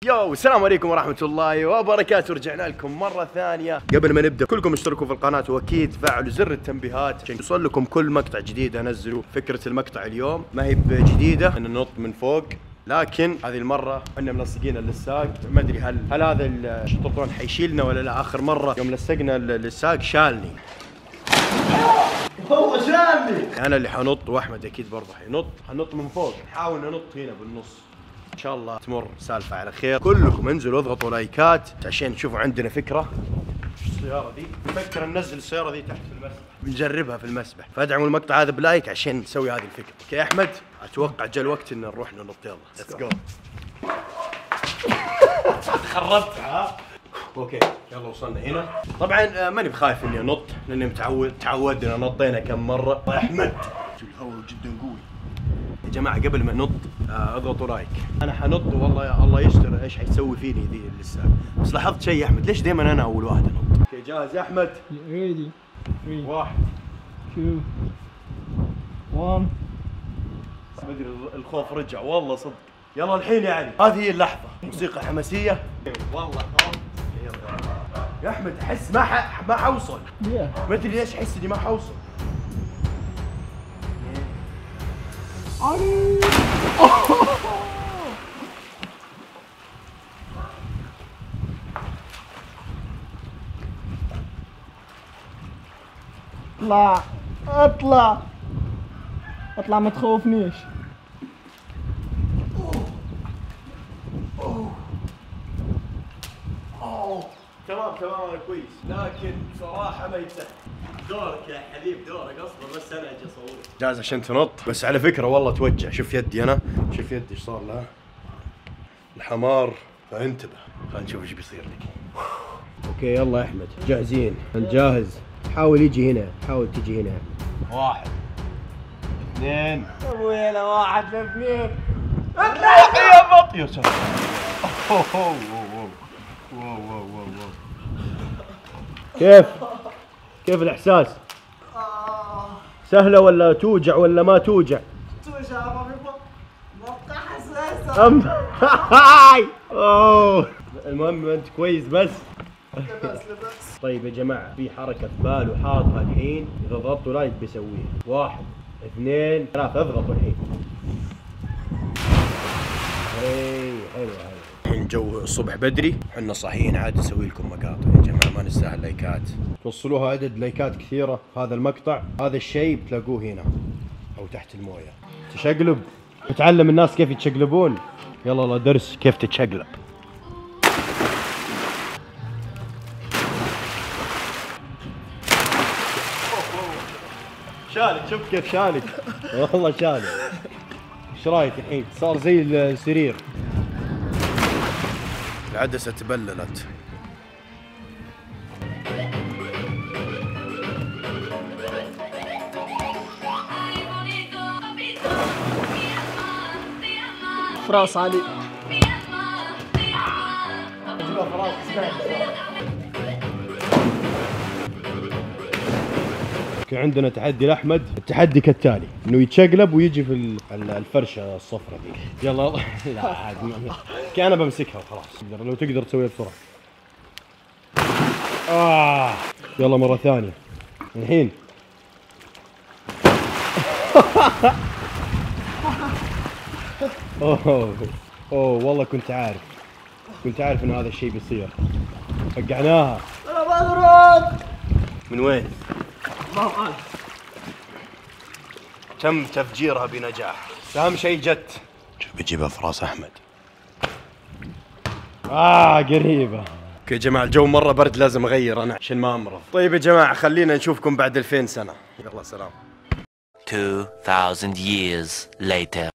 يو السلام عليكم ورحمة الله وبركاته. رجعنا لكم مرة ثانية. قبل ما نبدأ كلكم اشتركوا في القناة واكيد فعلوا زر التنبيهات عشان يوصل لكم كل مقطع جديد انزله. فكرة المقطع اليوم ما هي بجديدة ان ننط من فوق، لكن هذه المرة احنا ملصقين اللساق. ما ادري هل هذا الشطرطون حيشيلنا ولا لا. اخر مرة يوم لصقنا اللساق شالني، والله شالني. انا اللي حنط واحمد اكيد برضه حنط من فوق. نحاول ننط هنا بالنص، ان شاء الله تمر سالفة على خير. كلكم انزلوا اضغطوا لايكات عشان تشوفوا عندنا فكرة. السيارة دي نفكر ننزل السيارة دي تحت في المسبح، بنجربها في المسبح، فادعموا المقطع هذا بلايك عشان نسوي هذه الفكرة. اوكي يا احمد، اتوقع جاء الوقت ان نروح ننط. يلا ليتس جو. خربتها. اوكي يلا وصلنا هنا. طبعا ماني بخايف اني انط لاني تعودنا، نطينا كم مرة. يا احمد الهواء جدا قوي يا جماعة. قبل ما نط اضغطوا لايك. انا حنط والله يا الله يستر ايش حيسوي فيني ذي اللسان. بس لاحظت شيء يا احمد، ليش دائما انا اول واحد انط؟ اوكي جاهز يا احمد؟ ريدي 1 2 1. ما ادري الخوف رجع والله صدق. يلا الحين يعني هذه هي اللحظة. موسيقى حماسية والله. يا احمد احس ما حوصل. ما ادري ليش احس اني ما حوصل. اطلع ما تخوفنيش. تمام انا كويس، لكن بصراحة ما يتسهل. دورك يا حبيب، دورك اصلا، بس انا اجي اصور. جاهز عشان تنط؟ بس على فكرة والله توجع. شوف يدي انا، شوف يدي ايش صار لها. الحمار، فانتبه. خلينا نشوف ايش بيصير لك. اوكي يلا يا احمد جاهزين؟ جاهز. حاول يجي هنا، حاول تجي هنا. 1 2. ابوي انا 1 2. اطلع يا بط يا سلام. كيف الإحساس؟ سهلة ولا توجع ولا ما توجع؟ توجع بابا، حساسة. المهم أنت كويس بس؟ لبس. طيب يا جماعة، في حركة باله حاطها الحين، إذا ضغطوا لايك بيسويها. 1 2 3 اضغطوا الحين. حلو. الحين جو الصبح بدري، احنا صاحيين عاد نسوي لكم مقاطع يا جماعة، ما نستاهل لايكات. توصلوها عدد لايكات كثيرة في هذا المقطع. هذا الشيء بتلاقوه هنا او تحت الموية. تشقلب، بتعلم الناس كيف يتشقلبون. يلا درس كيف تتشقلب. شالك، شوف كيف شالك. والله شالك. ايش رايك الحين؟ صار زي السرير. العدسة تبللت. فراس علي. كان عندنا تحدي لاحمد. التحدي كالتالي، انه يتشقلب ويجي في الفرشه الصفراء ذي. يلا لا عاد انا بمسكها وخلاص. لو تقدر تسويها بسرعه. يلا مره ثانيه الحين. اوه والله كنت عارف ان هذا الشيء بيصير. وقعناها. انا بضرب. من وين؟ تم تفجيرها بنجاح. اهم شيء جت. شوف بيجيبها في راس احمد. قريبة. اوكي يا جماعة، الجو مرة برد، لازم اغير انا عشان ما امرض. طيب يا جماعة خلينا نشوفكم بعد 2000 سنة. يلا سلام. 2000 years later.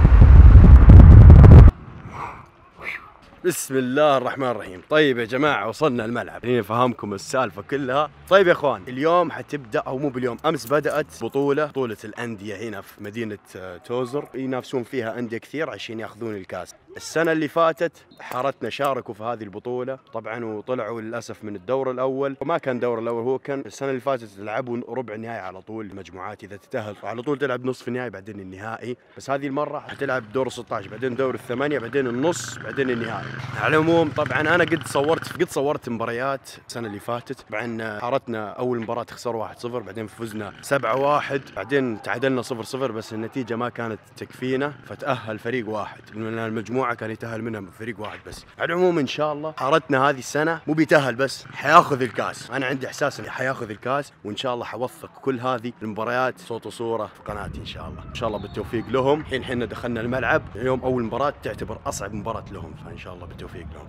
بسم الله الرحمن الرحيم. طيب يا جماعة وصلنا الملعب. هنا فهمكم السالفة كلها. طيب يا اخوان، اليوم حتبدأ او مو باليوم، امس بدأت بطولة الأندية هنا في مدينة توزر. ينافسون فيها أندية كثير عشان ياخذون الكاس. السنة اللي فاتت حارتنا شاركوا في هذه البطولة طبعا وطلعوا للأسف من الدور الأول، وما كان الدور الأول، هو كان السنة اللي فاتت لعبوا ربع النهائي على طول المجموعات إذا تتأهل، وعلى طول تلعب نصف النهائي بعدين النهائي، بس هذه المرة حتلعب دور 16 بعدين دور الثمانية بعدين النص بعدين النهائي. على العموم طبعا أنا قد صورت مباريات السنة اللي فاتت، طبعا حارتنا أول مباراة خسروا 1-0 بعدين فزنا 7-1 بعدين تعادلنا 0-0 بس النتيجة ما كانت تكفينا فتأهل فريق واحد من المجموعة كان يتأهل منها فريق واحد بس. على العموم إن شاء الله حارتنا هذه السنة مو بيتأهل بس حياخذ الكاس، أنا عندي إحساس إنه حياخذ الكاس وإن شاء الله حوثق كل هذه المباريات صوت وصورة في قناتي إن شاء الله. إن شاء الله بالتوفيق لهم. الحين حنا دخلنا الملعب اليوم أول مباراة تعتبر أصعب مباراة لهم فإن شاء الله بالتوفيق لهم.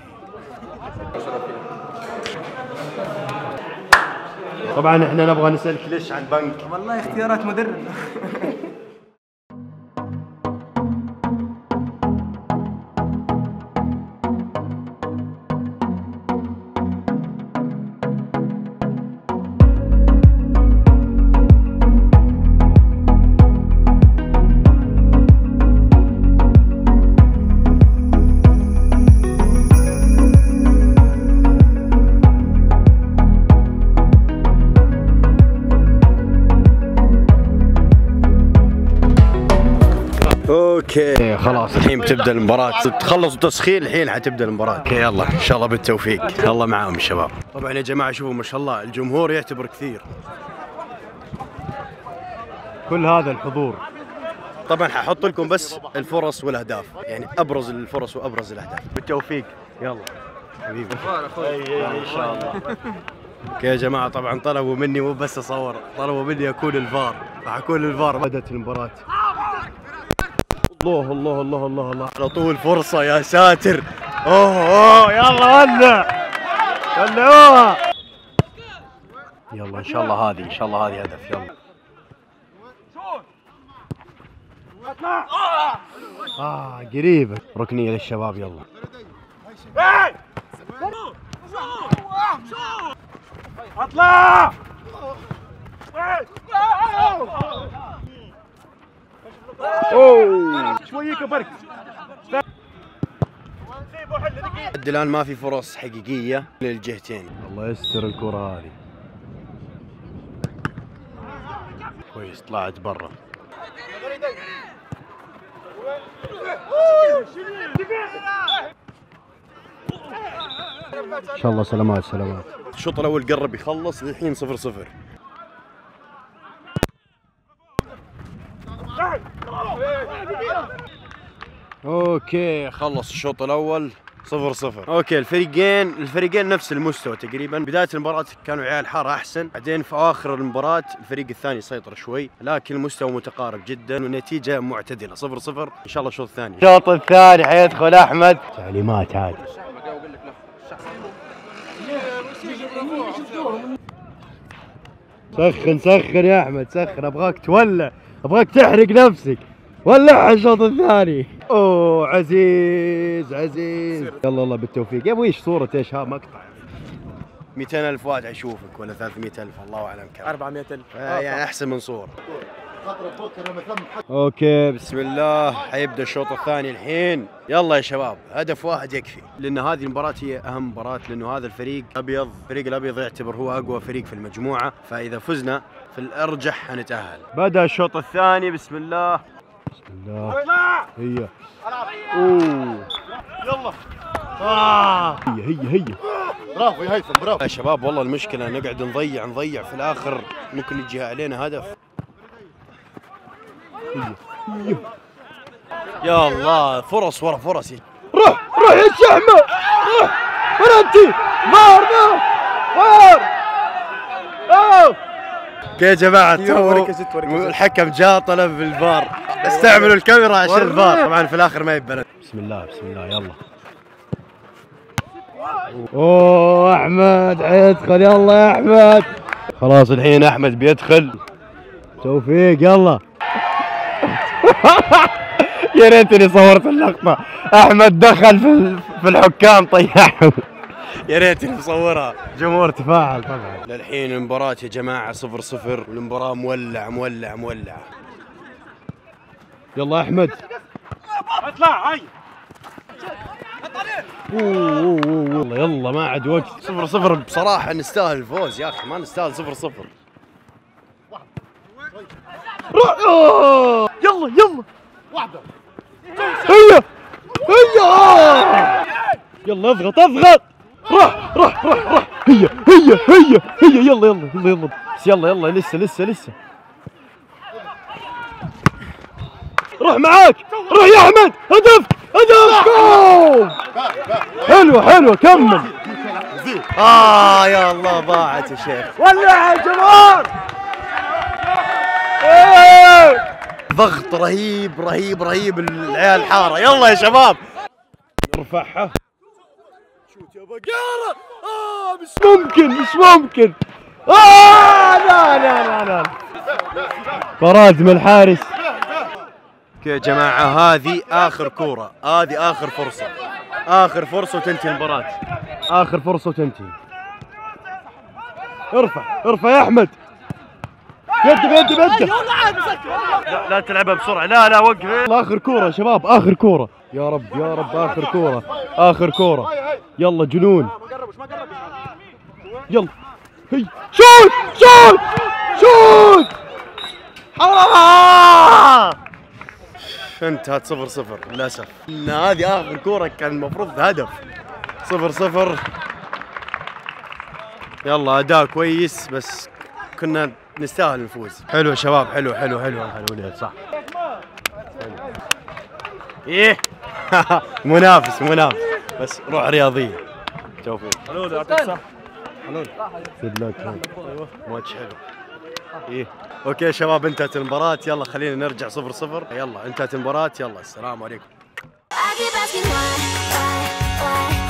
طبعا احنا نبغى نسألك ليش عن بنك؟ والله اختيارات مدرب. اوكي خلاص الحين بتبدا المباراة، تخلصوا تسخين الحين حتبدا المباراة. اوكي يلا ان شاء الله بالتوفيق، الله معاهم الشباب. طبعا يا جماعة شوفوا ما شاء الله الجمهور يعتبر كثير، كل هذا الحضور. طبعا ححط لكم بس الفرص والاهداف، يعني ابرز الفرص وابرز الاهداف. بالتوفيق يلا حبيبي ان شاء الله. اوكي يا جماعة طبعا طلبوا مني مو بس اصور، طلبوا مني اكون الفار، راح اكون الفار. بدأت المباراة. الله الله الله الله الله على طول فرصة يا ساتر. اوه يلا ولع ولعوها. يلا ان شاء الله هذه ان شاء الله هذه هدف. يلا قريبة ركنية للشباب. يلا اطلع اوه شوية كبرت. الان ما في فرص حقيقية للجهتين. الله يستر الكرة هذه. كويس طلعت برا. ان شاء الله سلامات سلامات. الشوط الاول قرب يخلص الحين 0-0. اوكي خلص الشوط الاول 0-0. اوكي الفريقين نفس المستوى تقريبا. بداية المباراة كانوا عيال حارة احسن، بعدين في اخر المباراة الفريق الثاني سيطر شوي، لكن المستوى متقارب جدا والنتيجة معتدلة 0-0. ان شاء الله الشوط الثاني. الشوط الثاني حيدخل احمد. تعليمات عادي. سخن يا احمد سخن، ابغاك تولع، ابغاك تحرق نفسك. ولعها الشوط الثاني. اوه عزيز يلا الله بالتوفيق. يا ابوي ايش صورة ايش ها مقطع 200,000 واحد حيشوفك ولا 300,000 الله اعلم كم. 400,000 يعني احسن من صورة. اوكي بسم الله حيبدا الشوط الثاني الحين. يلا يا شباب هدف واحد يكفي، لان هذه المباراة هي اهم مباراة، لانه هذا الفريق الابيض يعتبر هو اقوى فريق في المجموعة، فاذا فزنا في الارجح حنتأهل. بدا الشوط الثاني بسم الله بسم الله. هي اوه يلا هي برافو يا هيثم برافو يا شباب. والله المشكلة نقعد نضيع في الاخر ممكن يجيها علينا هدف. يا الله فرص ورا فرص. روح يا شحمة روح فرنتي فار. يا جماعة الحكم جاء طلب الفار، استعملوا الكاميرا عشان الفار. طبعا في الاخر ما يبان. بسم الله يلا. اوه احمد حيدخل. يلا يا احمد. خلاص الحين احمد بيدخل. توفيق يلا. يا ريتني صورت اللقطة. احمد دخل في الحكام طيحهم. يا ريتني مصورها. جمهور تفاعل طبعا. للحين المباراة يا جماعة 0-0 والمباراة مولعة. يلا احمد اطلع. هاي والله يلا ما عاد وقت. 0-0 بصراحة نستاهل الفوز يا أخي، ما نستاهل 0-0. يلا يلا واحدة هيا يلا اضغط روح هيا يلا بس يلا لسه روح معاك، روح يا احمد. هدف جول. حلوه كمل. يا الله ضاعت يا شيخ. ولع يا جمهور. ضغط رهيب العيال حاره. يلا يا شباب ارفعها. شوت يا بقارة. مش ممكن. لا فرازم الحارس. يا جماعة هذه آخر كورة، هذه آخر فرصة وتنتهي المباراة. آخر فرصة وتنتهي. ارفع يا أحمد. يد لا تلعبها بسرعة. لا وقف. آخر كورة يا شباب، آخر كورة. يا رب آخر كورة. يلا جنون. يلا هي شوت. انتهت 0-0 للأسف. إن هذه آخر كورة كان المفروض هدف. 0-0. يلا أداء كويس بس كنا نستاهل نفوز. حلو يا شباب، حلو وليد صح. إيه منافس بس روح رياضية. توفيق. حلول يعطيك الصحة. حلول. ماتش حلو. إيه اوكي يا شباب انتهت المباراة. يلا خلينا نرجع 0-0. يلا انتهت المباراة. يلا السلام عليكم.